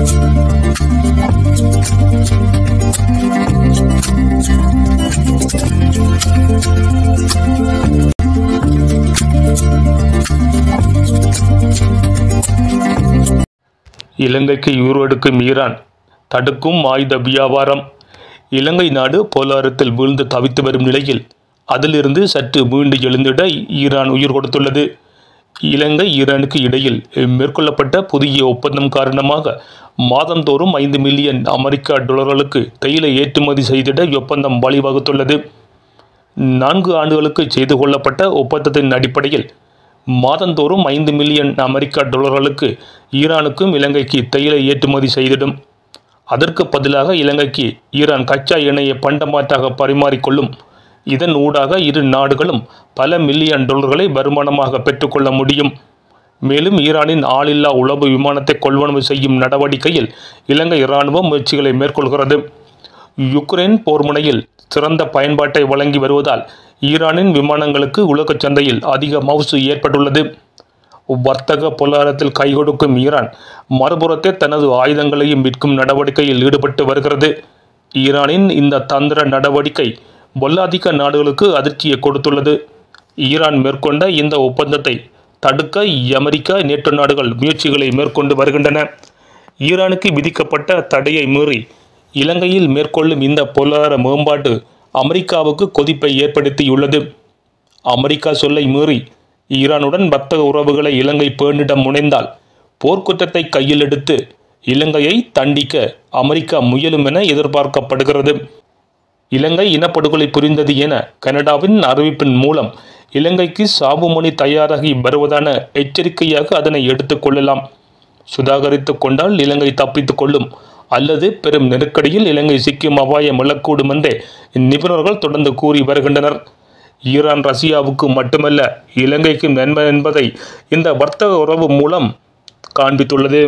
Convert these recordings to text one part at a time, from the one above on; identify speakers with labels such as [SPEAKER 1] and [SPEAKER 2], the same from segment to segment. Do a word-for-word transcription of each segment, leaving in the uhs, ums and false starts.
[SPEAKER 1] இலங்கைக்கு யூரோ எடுக்கும் ஈரான், தடுக்கும் ஆயுத வியாபாரம். இலங்கை நாடு பொருளாதாரத்தில் வீழ்ந்து தவித்து வரும் நிலையில் அதிலிருந்து சற்று மீண்டு எழுந்திட ஈரான் உயிர் கொடுத்துள்ளது. இலங்கை ஈரானுக்கு இடையில் மேற்கொள்ளப்பட்ட புதிய ஒப்பந்தம் காரணமாக மாதந்தோறும் ஐந்து மில்லியன் அமெரிக்க டாலர்களுக்கு தேயிலை ஏற்றுமதி செய்திட ஒப்பந்தம் வழிவகுத்துள்ளது. நான்கு ஆண்டுகளுக்கு செய்து கொள்ளப்பட்ட ஒப்பந்தத்தின் அடிப்படையில் மாதந்தோறும் ஐந்து மில்லியன் அமெரிக்க டாலர்களுக்கு ஈரானுக்கும் இலங்கைக்கு தேயிலை ஏற்றுமதி செய்திடும். அதற்கு பதிலாக இலங்கைக்கு ஈரான் கச்சா எண்ணெயை பண்டமாற்றாக பரிமாறிக்கொள்ளும். இதன் ஊடாக இரு நாடுகளும் பல மில்லியன் டாலர்களை வருமானமாக பெற்றுக்கொள்ள முடியும். மேலும் ஈரானின் ஆளில்லா உளவு விமானத்தை கொள்வனவு செய்யும் நடவடிக்கையில் இலங்கை இராணுவம் முயற்சிகளை மேற்கொள்கிறது. யுக்ரைன் போர்முனையில் சிறந்த பயன்பாட்டை வழங்கி வருவதால் ஈரானின் விமானங்களுக்கு உலக சந்தையில் அதிக மவுசு ஏற்பட்டுள்ளது. வர்த்தக பொருளாதாரத்தில் கைகொடுக்கும் ஈரான் மறுபுறத்தே தனது ஆயுதங்களையும் விற்கும் நடவடிக்கையில் ஈடுபட்டு வருகிறது. ஈரானின் இந்த தந்திர நடவடிக்கை பொல்லாதிக்க நாடுகளுக்கு அதிர்ச்சியை கொடுத்துள்ளது. ஈரான் மேற்கொண்ட இந்த ஒப்பந்தத்தை தடுக்க அமெரிக்கா, நேட்டோ நாடுகள் முயற்சிகளை மேற்கொண்டு வருகின்றன. ஈரானுக்கு விதிக்கப்பட்ட தடையை மீறி இலங்கையில் மேற்கொள்ளும் இந்த பொருளாதார மேம்பாடு அமெரிக்காவுக்கு கொதிப்பை ஏற்படுத்தியுள்ளது. அமெரிக்கா சொல்லை மீறி ஈரானுடன் வர்த்தக உறவுகளை இலங்கை பேணிட முனைந்தால் போர்க்குற்றத்தை கையில் எடுத்து இலங்கையை தண்டிக்க அமெரிக்கா முயலும் என எதிர்பார்க்கப்படுகிறது. இலங்கை இனப்படுகொலை புரிந்தது என கனடாவின் அறிவிப்பின் மூலம் இலங்கைக்கு சாவுமணி தயாராகி வருவதான எச்சரிக்கையாக அதனை எடுத்துக் கொள்ளலாம். சுதாகரித்து கொண்டால் இலங்கை தப்பித்துக் கொள்ளும், அல்லது பெரும் நெருக்கடியில் இலங்கை சிக்கும் அபாயம் எழக்கூடும் என்றே நிபுணர்கள் தொடர்ந்து கூறி வருகின்றனர். ஈரான் ரஷ்யாவுக்கு மட்டுமல்ல இலங்கைக்கும் நன்மை என்பதை இந்த வர்த்தக உறவு மூலம் காண்பித்துள்ளது.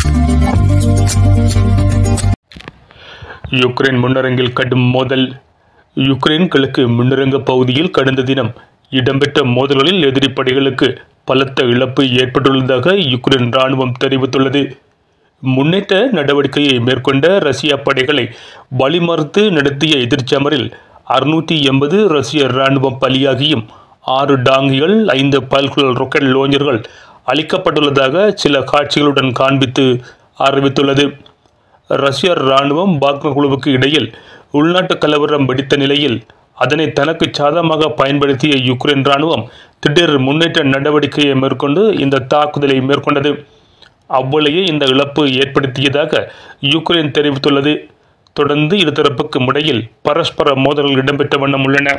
[SPEAKER 1] யுக்ரைன் முன்னரங்கில் கடும் மோதல். யுக்ரைன் கிழக்கு முன்னரங்க பகுதியில் கடந்த தினம் இடம்பெற்ற மோதல்களில் எதிரி படைகளுக்கு பலத்த இழப்பு ஏற்பட்டுள்ளதாக யுக்ரைன் இராணுவம் தெரிவித்துள்ளது. முன்னேற்ற நடவடிக்கையை மேற்கொண்ட ரஷ்ய படைகளை வழிமறுத்து நடத்திய எதிர்ச்சமரில் அறுநூற்றி எண்பது ரஷ்ய இராணுவம் பலியாகியும் ஆறு டாங்கிகள், ஐந்து பல்குழல் ராக்கெட் லோஞ்சர்கள் அளிக்கப்பட்டுள்ளதாக சில காட்சிகளுடன் காண்பித்து அறிவித்துள்ளது. ரஷ்ய இராணுவம் வாக்னர் குழுவுக்கு இடையில் உள்நாட்டு கலவரம் வெடித்த நிலையில் அதனை தனக்கு சாதகமாக பயன்படுத்திய யுக்ரைன் இராணுவம் திடீர் முன்னேற்ற நடவடிக்கையை மேற்கொண்டு இந்த தாக்குதலை மேற்கொண்டது. அவ்வளையே இந்த இழப்பு ஏற்படுத்தியதாக யுக்ரைன் தெரிவித்துள்ளது. தொடர்ந்து இருதரப்புக்கும் இடையில் பரஸ்பர மோதல்கள் இடம்பெற்ற வண்ணம் உள்ளன.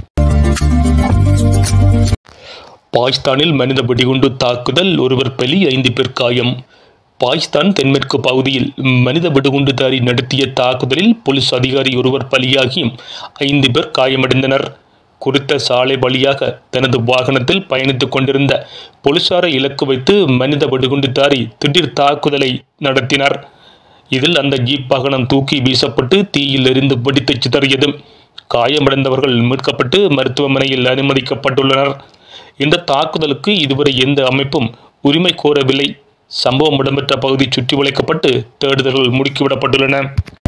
[SPEAKER 1] பாகிஸ்தானில் மனித வெடிகுண்டு தாக்குதல், ஒருவர் பலி, ஐந்து பேர் காயம். பாகிஸ்தான் தென்மேற்கு பகுதியில் மனித வெடிகுண்டுதாரி நடத்திய தாக்குதலில் போலீஸ் அதிகாரி ஒருவர் பலியாகியும் ஐந்து பேர் காயமடைந்தனர். குறித்த சாலை வழியாக தனது வாகனத்தில் பயணித்துக் கொண்டிருந்த போலீசாரை இலக்கு வைத்து மனித வெடிகுண்டுதாரி திடீர் தாக்குதலை நடத்தினார். இதில் அந்த ஜீப் வாகனம் தூக்கி வீசப்பட்டு தீயில் எரிந்து வெடித்து சிதறியது. காயமடைந்தவர்கள் மீட்கப்பட்டு மருத்துவமனையில் அனுமதிக்கப்பட்டுள்ளனர். இந்த தாக்குதலுக்கு இதுவரை எந்த அமைப்பும் உரிமை கோரவில்லை. சம்பவம் இடம்பெற்ற பகுதி சுற்றி வளைக்கப்பட்டு தேடுதல்கள் முடுக்கிவிடப்பட்டுள்ளன.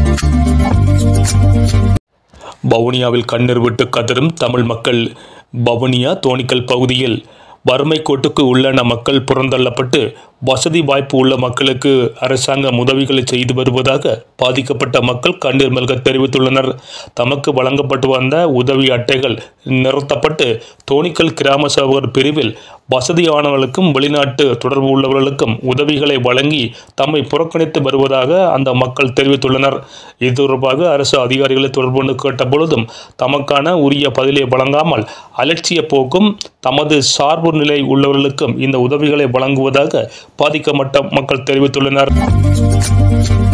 [SPEAKER 1] வவுனியாவில் கண்ணீர் விட்டு கதறும் தமிழ் மக்கள். வவுனியா தோணிக்கல் பகுதியில் வறுமை கோட்டுக்கு உள்ளான மக்கள் புறந்தள்ளப்பட்டு வசதி வாய்ப்பு உள்ள மக்களுக்கு அரசாங்கம் உதவிகளை செய்து வருவதாக பாதிக்கப்பட்ட மக்கள் கண்ணீர் மல்க தெரிவித்துள்ளனர். தமக்கு வழங்கப்பட்டு வந்த உதவி அட்டைகள் நிறுத்தப்பட்டு தோணிக்கல் கிராம சேவகர் பிரிவில் வசதியானவர்களுக்கும் வெளிநாட்டு தொடர்பு உள்ளவர்களுக்கும் உதவிகளை வழங்கி தம்மை புறக்கணித்து வருவதாக அந்த மக்கள் தெரிவித்துள்ளனர். இது தொடர்பாக அரசு அதிகாரிகளை தொடர்பு கொண்டு கேட்ட பொழுதும் தமக்கான உரிய பதிலை வழங்காமல் அலட்சிய போக்கும் தமது சார்பு நிலை உள்ளவர்களுக்கும் இந்த உதவிகளை வழங்குவதாக பாதிக்கப்பட்ட மக்கள் தெரிவித்துள்ளனர்.